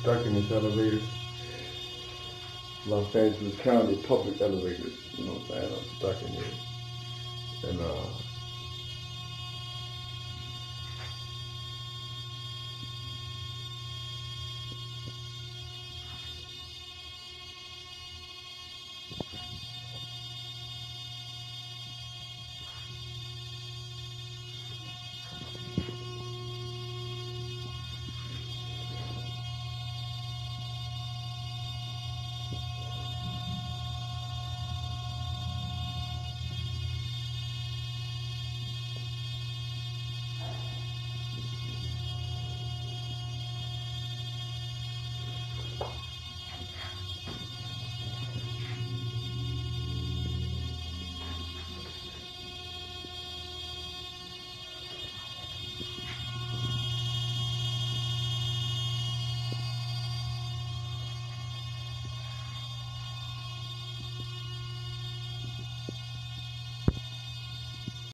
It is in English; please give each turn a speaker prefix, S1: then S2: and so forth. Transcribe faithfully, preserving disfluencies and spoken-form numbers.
S1: stuck in this elevator. Los Angeles County public elevators. You know what I'm saying? I'm stuck in here. And uh